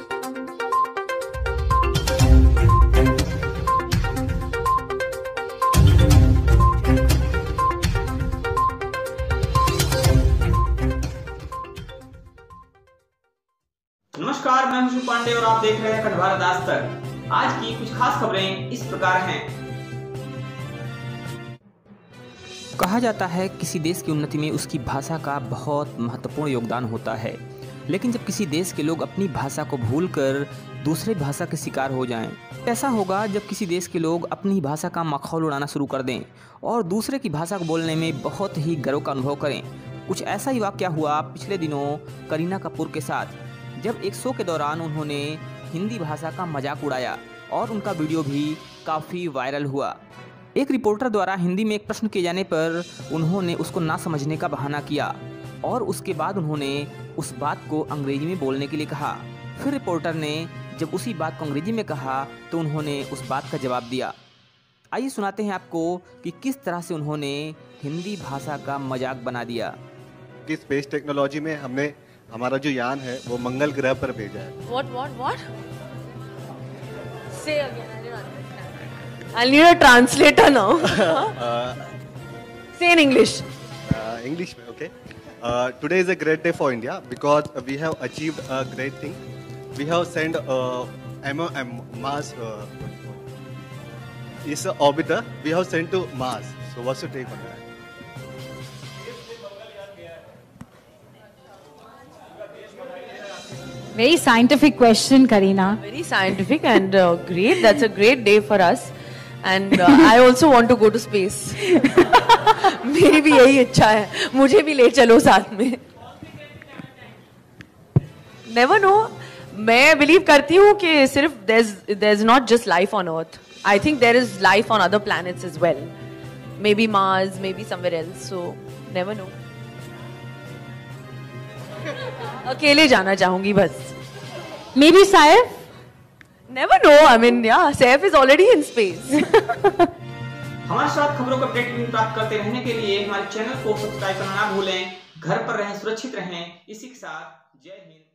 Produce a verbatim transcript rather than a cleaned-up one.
नमस्कार, मैं हूं पांडे और आप देख रहे हैं अखंड भारत आज तक। आज की कुछ खास खबरें इस प्रकार हैं। कहा जाता है किसी देश की उन्नति में उसकी भाषा का बहुत महत्वपूर्ण योगदान होता है, लेकिन जब किसी देश के लोग अपनी भाषा को भूलकर दूसरे भाषा के शिकार हो जाएं, ऐसा होगा जब किसी देश के लोग अपनी भाषा का मखौल उड़ाना शुरू कर दें और दूसरे की भाषा को बोलने में बहुत ही गर्व का अनुभव करें। कुछ ऐसा ही वाकया हुआ पिछले दिनों करीना कपूर के साथ, जब एक शो के दौरान उन्होंने हिंदी भाषा का मजाक उड़ाया और उनका वीडियो भी काफ़ी वायरल हुआ। एक रिपोर्टर द्वारा हिंदी में एक प्रश्न किए जाने पर उन्होंने उसको ना समझने का बहाना किया और उसके बाद उन्होंने उस बात को अंग्रेजी में बोलने के लिए कहा। फिर रिपोर्टर ने जब उसी बात को अंग्रेजी में कहा तो उन्होंने उस बात का जवाब दिया। आइए सुनाते हैं आपको कि किस तरह से उन्होंने हिंदी भाषा का मजाक बना दिया। कि स्पेस टेक्नोलॉजी में हमने हमारा जो यान है वो मंगल ग्रह पर भेजा है। What what what? Say again. I didn't understand. I'll need a translator now. uh, Say in English. uh, English में, okay. Uh, today is a great day for India because we have achieved a great thing. We have sent uh, M O M Mars. Uh, is an orbiter. We have sent to Mars. So what's your take on that? Very scientific question, Kareena. Very scientific and uh, great. That's a great day for us. And uh, I also want to go to space. मेरी भी यही इच्छा है, मुझे भी ले चलो साथ में। Never know. मैं believe करती हूँ कि सिर्फ there's there's not just life on Earth. I think there is life on other planets as well. Maybe Mars, maybe somewhere else. So never know. अकेले जाना चाहूंगी बस। Maybe Saif? Never know. I mean, yeah, Saif is already in space. हमारे साथ खबरों का update प्राप्त करते रहने के लिए हमारे चैनल को सब्सक्राइब करना ना भूलें। घर पर रहें, सुरक्षित रहें। इसी के साथ जय हिंद।